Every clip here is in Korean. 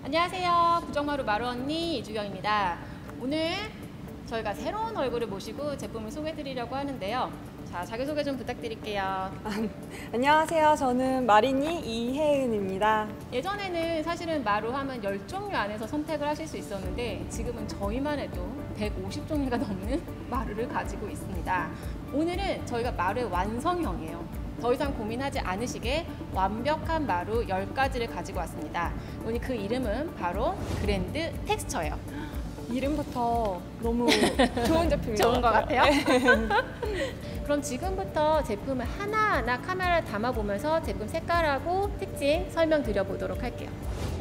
안녕하세요. 부정마루 마루언니 이주경입니다. 오늘 저희가 새로운 얼굴을 모시고 제품을 소개해드리려고 하는데요. 자, 자기소개 좀 부탁드릴게요. 안녕하세요. 저는 마리니 이혜은입니다. 예전에는 사실은 마루 하면 10종류 안에서 선택을 하실 수 있었는데 지금은 저희만 해도 150종류가 넘는 마루를 가지고 있습니다. 오늘은 저희가 마루의 완성형이에요. 더 이상 고민하지 않으시게 완벽한 마루 10가지를 가지고 왔습니다. 오늘 그 이름은 바로 그랜드 텍스처예요. 이름부터 너무 좋은 제품인 좋은 것 같아요? 네. 그럼 지금부터 제품을 하나하나 카메라에 담아보면서 제품 색깔하고 특징 설명드려보도록 할게요.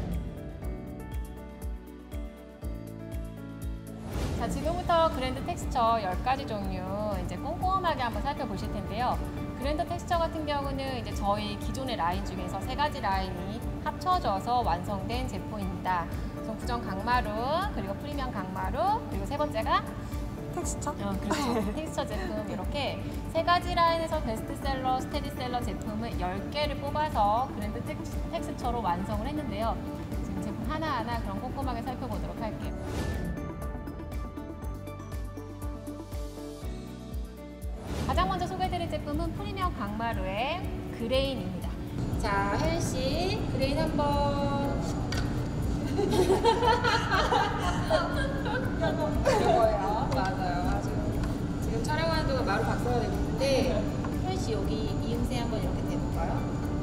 자, 지금부터 그랜드 텍스처 10가지 종류 이제 꼼꼼하게 한번 살펴보실 텐데요. 그랜드 텍스처 같은 경우는 이제 저희 기존의 라인 중에서 3가지 라인이 합쳐져서 완성된 제품입니다. 부정 강마루, 그리고 프리미엄 강마루, 그리고 세 번째가 텍스처? 그렇죠. 텍스처 제품 이렇게 3가지 라인에서 베스트셀러, 스테디셀러 제품을 10개를 뽑아서 그랜드 텍스처로 완성을 했는데요. 지금 제품 하나하나 그럼 꼼꼼하게 살펴보도록 할게요. 가장 먼저 소개해드릴 제품은 프리미엄 강마루의 그레인입니다. 자, 혜은씨 그레인 한번 이거예요. 맞아요. 지금 촬영하는 동안 마루 박사가 되고 있는데 혜은씨 여기 이음새 한번 이렇게 대볼까요?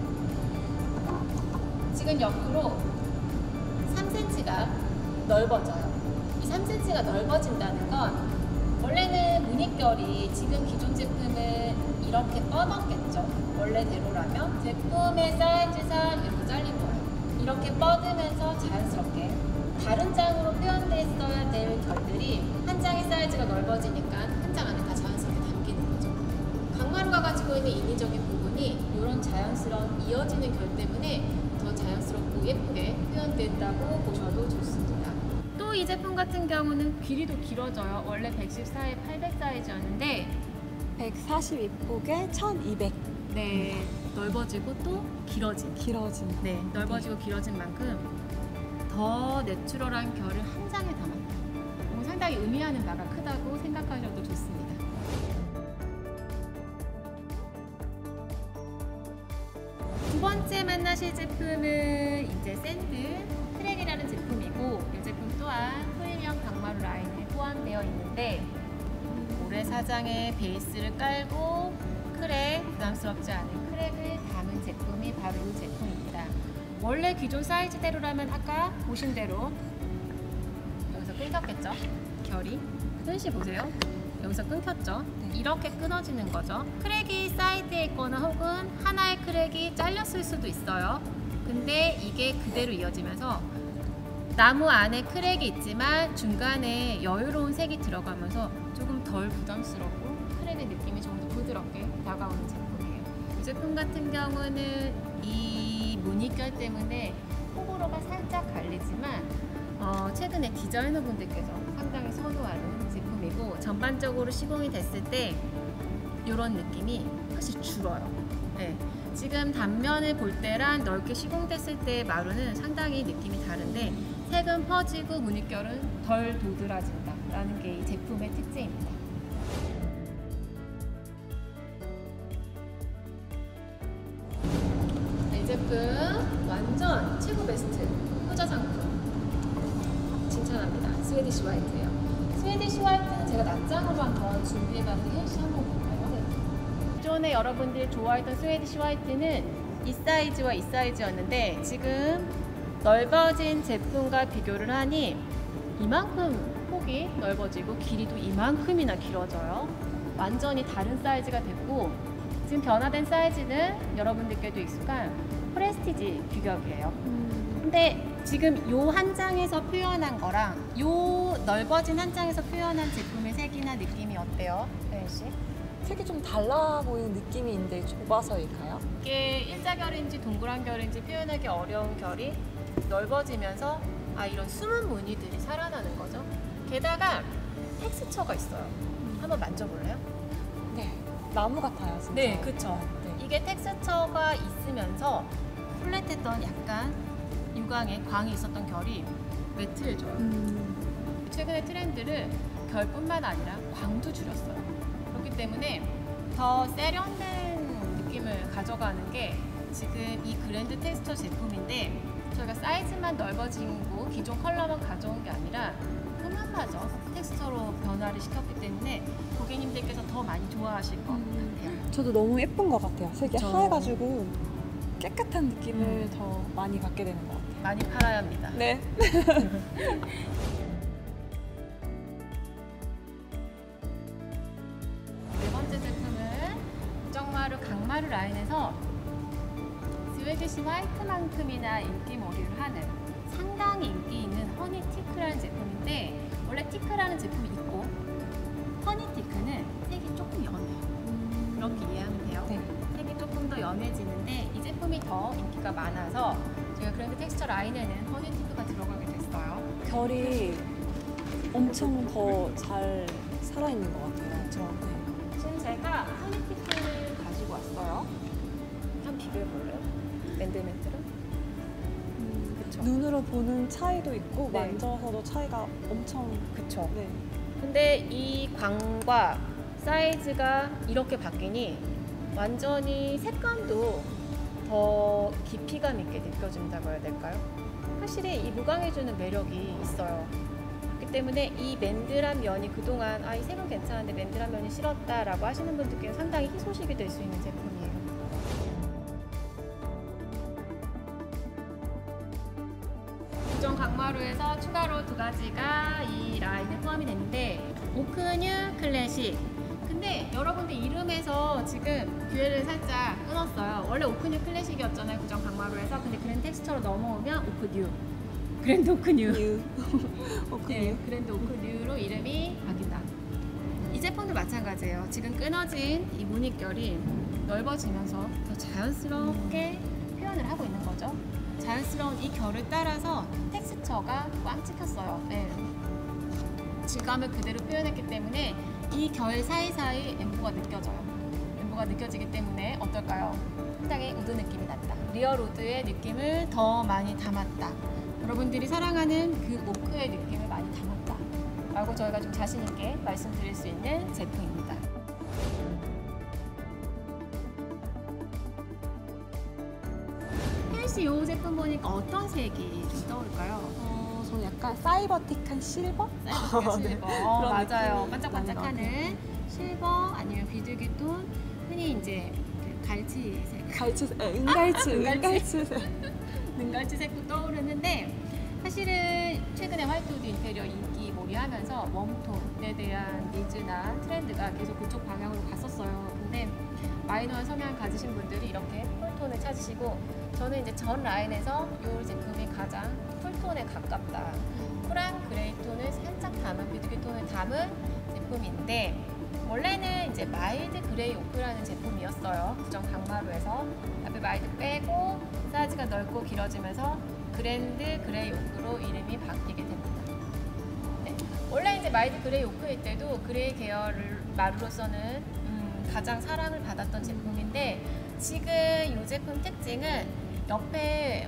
지금 옆으로 3cm가 넓어져요. 이 3cm가 넓어진다는 건 원래는 무늬결이 지금 기존 제품은 이렇게 뻗었겠죠. 원래대로라면 제품의 사이즈상 이렇게 잘린 거예요. 이렇게 뻗으면서 자연스럽게 다른 장으로 표현됐어야 될 결들이 한 장의 사이즈가 넓어지니까 한 장 안에 다 자연스럽게 담기는 거죠. 강마루가 가지고 있는 인위적인 부분이 이런 자연스러운 이어지는 결 때문에 더 자연스럽고 예쁘게 표현된다고 보셔도 좋습니다. 또 이 제품 같은 경우는 길이도 길어져요. 원래 114에 800 사이즈였는데 142폭에 1200. 네, 넓어지고 또 길어진. 길어진. 넓어지고 길어진 만큼 더 내추럴한 결을 한 장에 담았다. 상당히 의미하는 바가 크다고 생각하셔도 좋습니다. 두 번째 만나실 제품은 이제 샌드 크랙이라는 제품이고 이 제품 또한 프리미엄 강마루 라인에 포함되어 있는데 모래사장에 베이스를 깔고 크랙, 부담스럽지 않은 크랙을 담은 제품이 바로 이 제품입니다. 원래 기존 사이즈대로라면 아까 보신 대로 여기서 끊겼겠죠? 결이. 현씨 보세요. 여기서 끊겼죠? 이렇게 끊어지는 거죠. 크랙이 사이드에 있거나 혹은 하나의 크랙이 잘렸을 수도 있어요. 근데 이게 그대로 이어지면서 나무 안에 크랙이 있지만 중간에 여유로운 색이 들어가면서 조금 덜 부담스럽고 크랙의 느낌이 좀 더 부드럽게 다가오는 제품이에요. 이 제품 같은 경우는 이 무늬결 때문에 호불호가 살짝 갈리지만 최근에 디자이너 분들께서 상당히 선호하는 제품이고 전반적으로 시공이 됐을 때 이런 느낌이 확실히 줄어요. 네. 지금 단면을 볼 때랑 넓게 시공됐을 때의 마루는 상당히 느낌이 다른데 색은 퍼지고 무늬결은 덜 도드라진다 라는 게 이 제품의 특징입니다. 이 제품 완전 최고 베스트 효자 상품 칭찬합니다. 스웨디시 화이트예요. 스웨디시 화이트는 제가 낱장으로 한번 준비해봤는데 혜은씨 한번 볼까요? 기존에 여러분들이 좋아했던 스웨디시 화이트는 이 사이즈와 이 사이즈였는데 지금 넓어진 제품과 비교를 하니 이만큼 폭이 넓어지고 길이도 이만큼이나 길어져요. 완전히 다른 사이즈가 됐고 지금 변화된 사이즈는 여러분들께도 익숙한 프레스티지 규격이에요. 근데 지금 요 한 장에서 표현한 거랑 요 넓어진 한 장에서 표현한 제품의 색이나 느낌이 어때요? 혜은씨? 색이 좀 달라 보이는 느낌이 있는데 좁아서일까요? 이게 일자결인지 동그란 결인지 표현하기 어려운 결이 넓어지면서 이런 숨은 무늬들이 살아나는 거죠. 게다가 텍스처가 있어요. 한번 만져볼래요? 네, 나무 같아요 진짜. 네, 그쵸. 이게 텍스처가 있으면서 플랫했던 약간 이 무광에 광이 있었던 결이 매트해져요. 최근의 트렌드를 결뿐만 아니라 광도 줄였어요. 그렇기 때문에 더 세련된 느낌을 가져가는 게 지금 이 그랜드 텍스처 제품인데, 저희가 사이즈만 넓어지고 기존 컬러만 가져온 게 아니라 톤마저 텍스처로 변화를 시켰기 때문에 고객님들께서 더 많이 좋아하실 것 같아요. 저도 너무 예쁜 것 같아요. 색이 그쵸. 하얘가지고 깨끗한 느낌을 더 많이 받게 되는 것 같아요. 많이 팔아야 합니다. 네. 네 번째 제품은 우정마루 강마루 라인에서 스웨디시 화이트만큼이나 인기몰이를 하는 상당히 인기 있는 허니 티크라는 제품인데, 원래 티크라는 제품이 있고 허니 티크는 색이 조금 연해요. 이렇게 이해하면 돼요. 네. 색이 조금 더 연해지는데 이 제품이 더 인기가 많아서 저희가 그랜드 텍스처 라인에는 허니 티크가 들어가게 됐어요. 결이 엄청 더 잘 살아있는 것 같아요. 그렇죠. 지금 제가 허니 티크를 가지고 왔어요. 한번 비교해볼래요? 맨들맨들은? 그쵸. 눈으로 보는 차이도 있고 네. 만져서도 차이가 엄청. 그쵸. 네. 근데 이 광과 사이즈가 이렇게 바뀌니 완전히 색감도 더 깊이감 있게 느껴진다고 해야 될까요? 확실히 이 무광해주는 매력이 있어요. 그렇기 때문에 이 맨들한 면이 그동안 이 색은 괜찮은데 맨들한 면이 싫었다라고 하시는 분들께는 상당히 희소식이 될 수 있는 제품이에요. 기존 강마루에서 추가로 두 가지가 이 라인에 포함이 됐는데, 오크뉴 클래식. 근데 여러분들 이름에서 지금 기회를 살짝 끊었어요. 원래 오크뉴 클래식이었잖아요, 구정 강마루에서. 근데 그랜드 텍스처로 넘어오면 오크뉴, 그랜드 오크뉴. 뉴. 네, 그랜드 오크뉴로 이름이 바뀐다. 이 제품도 마찬가지예요. 지금 끊어진 이 무늬결이 넓어지면서 더 자연스럽게 표현을 하고 있는 거죠. 자연스러운 이 결을 따라서 텍스처가 꽉 찍혔어요. 네. 질감을 그대로 표현했기 때문에 이 결 사이사이 엠보가 느껴져요. 엠보가 느껴지기 때문에 어떨까요? 상당히 우드 느낌이 났다. 리얼 우드의 느낌을 더 많이 담았다. 여러분들이 사랑하는 그 오크의 느낌을 많이 담았다 라고 저희가 좀 자신 있게 말씀드릴 수 있는 제품입니다. 혜연 씨, 이 제품 보니까 어떤 색이 좀 떠올까요? 저는 약간 사이버틱한 실버? 사이버틱한 네. 실버. 그런 맞아요. 느낌이 반짝반짝하는 많이 실버 아니면 비둘기톤, 흔히 이제 그 갈치색, 갈치색, 은갈치, 은갈치색. 눈갈치색도 떠오르는데, 사실은 최근에 화이트우드 인테리어 인기몰이하면서 웜톤에 대한 니즈나 트렌드가 계속 그쪽 방향으로 갔었어요. 근데 마이너한 성향을 가지신 분들이 이렇게 쿨톤을 찾으시고, 저는 이제 전 라인에서 이 제품이 가장 쿨톤에 가깝다. 쿨한 그레이 톤을 살짝 담은, 비둘기 톤을 담은 제품인데, 원래는 이제 마일드 그레이 오크라는 제품이었어요. 구정 강마루에서. 앞에 마일드 빼고 사이즈가 넓고 길어지면서 그랜드 그레이 오크로 이름이 바뀌게 됩니다. 네. 원래 이제 마일드 그레이 오크일 때도 그레이 계열 마루로서는 가장 사랑을 받았던 제품인데, 지금 이 제품 특징은 옆에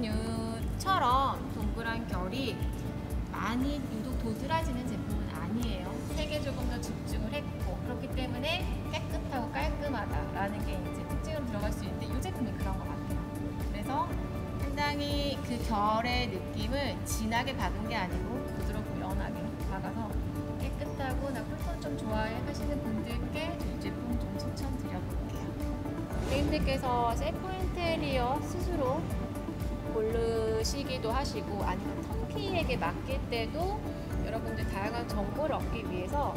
오크뉴처럼 동그란 결이 많이 유독 도드라지는 제품은 아니에요. 색에 조금 더 집중을 했고, 그렇기 때문에 깨끗하고 깔끔하다라는 게 이제 특징으로 들어갈 수 있는데, 이 제품이 그런 것 같아요. 그래서 상당히 그 결의 느낌을 진하게 박은 게 아니고 부드럽고 연하게 박아서 깨끗하고 나 쿨톤 좀 좋아해 하시는 분들께 이 제품 좀 추천드려볼게요. 고객님들께서 셀프 인테리어 스스로 고르시기도 하시고, 아니면 턴키에게 맡길 때도 여러분들 다양한 정보를 얻기 위해서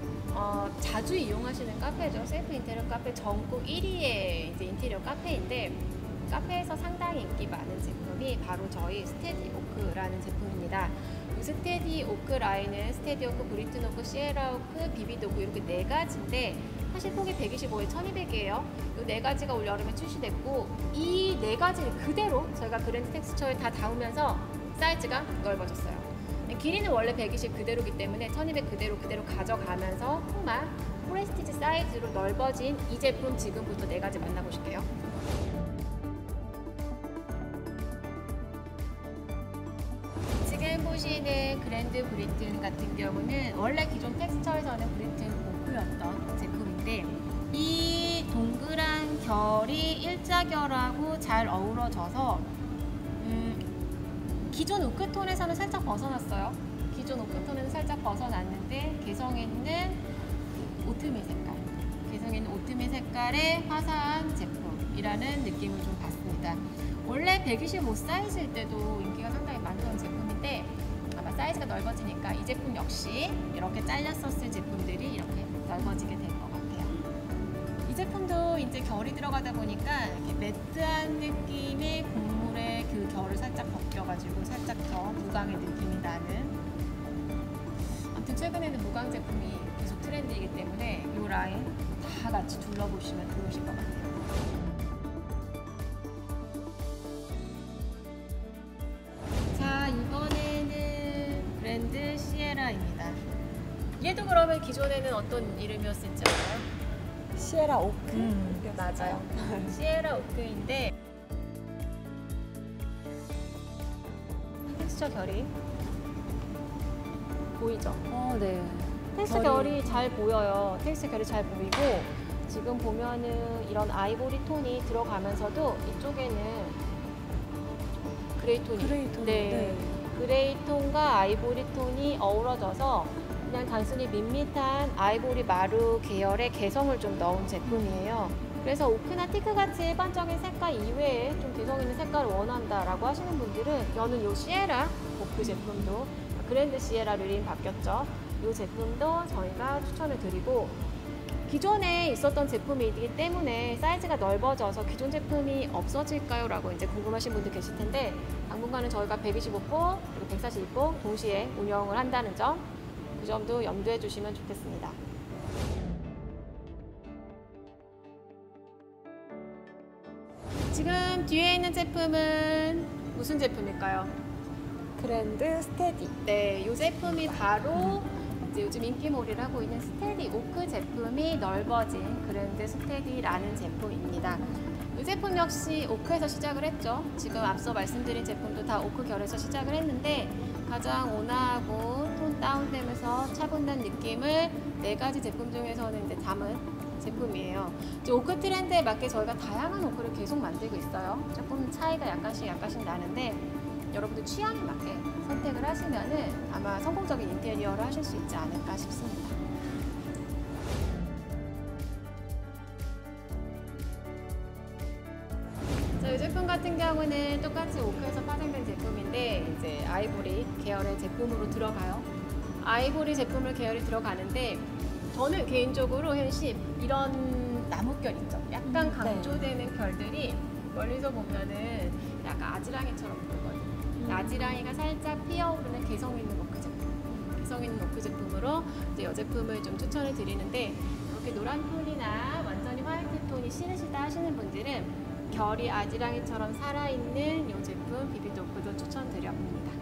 자주 이용하시는 카페죠. 셀프 인테리어 카페 전국 1위의 이제 인테리어 카페인데, 카페에서 상당히 인기 많은 제품이 바로 저희 스테디 오크라는 제품입니다. 이 스테디 오크 라인은 스테디 오크, 브리튼 오크, 시에라 오크, 비비드 오크 이렇게 네 가지인데, 사실 폭이 125에 1200이에요. 이 네 가지가 올 여름에 출시됐고, 이 네 가지를 그대로 저희가 그랜드 텍스처에 다 담으면서 사이즈가 넓어졌어요. 길이는 원래 120 그대로기 때문에 1200 그대로 가져가면서 정말 프레스티지 사이즈로 넓어진 이 제품 지금부터 네 가지 만나보실게요. 보시는 그랜드 브리튼 같은 경우는 원래 기존 텍스처에서는 브리튼 오크였던 제품인데 이 동그란 결이 일자결하고 잘 어우러져서 기존 오크톤에서는 살짝 벗어났어요. 기존 오크톤에는 살짝 벗어났는데 개성 있는 오트밀 색깔, 개성 있는 오트밀 색깔의 화사한 제품이라는 느낌을 좀 받습니다. 원래 125 사이즈일 때도 인기가 상당히 많던 제품인데 아마 사이즈가 넓어지니까 이 제품 역시 이렇게 잘렸었을 제품들이 이렇게 넓어지게 될 것 같아요. 이 제품도 이제 결이 들어가다 보니까 이렇게 매트한 느낌의 곡물의 그 결을 살짝 벗겨가지고 살짝 더 무광의 느낌이 나는. 아무튼 최근에는 무광 제품이 계속 트렌드이기 때문에 이 라인 다 같이 둘러보시면 좋으실 것 같아요. 자, 이번에는 브랜드 시에라입니다. 얘도 그러면 기존에는 어떤 이름이었을지 알아요? 시에라 오크. 맞아요. 시에라 오크인데 텍스처 결이 보이죠? 네. 텍스처 결이 잘 보여요. 텍스처 결이 잘 보이고 지금 보면은 이런 아이보리 톤이 들어가면서도 이쪽에는 그레이 톤이 네. 그레이 톤과 아이보리 톤이 어우러져서 그냥 단순히 밋밋한 아이보리 마루 계열의 개성을 좀 넣은 제품이에요. 그래서 오크나 티크 같이 일반적인 색깔 이외에 좀 개성 있는 색깔을 원한다라고 하시는 분들은 저는 이 시에라 오크 제품도 그랜드 시에라로 이름 바뀌었죠. 이 제품도 저희가 추천을 드리고 기존에 있었던 제품이기 때문에 사이즈가 넓어져서 기존 제품이 없어질까요? 라고 이제 궁금하신 분들 계실 텐데 당분간은 저희가 125호 그리고 142호 동시에 운영을 한다는 점, 그 점도 염두해 주시면 좋겠습니다. 지금 뒤에 있는 제품은 무슨 제품일까요? 그랜드 스테디. 네, 이 제품이 바로 이제 요즘 인기몰이를 하고 있는 스테디 오크 제품이 넓어진 그랜드 스테디라는 제품입니다. 이 제품 역시 오크에서 시작을 했죠. 지금 앞서 말씀드린 제품도 다 오크 결에서 시작을 했는데 가장 온화하고 톤 다운되면서 차분한 느낌을 4가지 제품 중에서는 이제 담은 제품이에요. 이제 오크 트렌드에 맞게 저희가 다양한 오크를 계속 만들고 있어요. 조금 차이가 약간씩 나는데 여러분들 취향에 맞게 선택을 하시면은 아마 성공적인 인테리어를 하실 수 있지 않을까 싶습니다. 자, 이 제품 같은 경우는 똑같이 오크에서 파생된 제품인데 이제 아이보리 계열의 제품으로 들어가요. 아이보리 제품을 계열이 들어가는데 저는 개인적으로 현실 이런 나뭇결 있죠. 약간 강조되는 결들이 멀리서 보면은 약간 아지랑이처럼 보이거든요. 아지랑이가 살짝 피어오르는 개성 있는 오크 제품, 개성 있는 오크 제품으로 이제 이 제품을 좀 추천을 드리는데 이렇게 노란 톤이나 완전히 화이트 톤이 싫으시다 하시는 분들은 결이 아지랑이처럼 살아있는 이 제품 비비드 오크도 추천드려봅니다.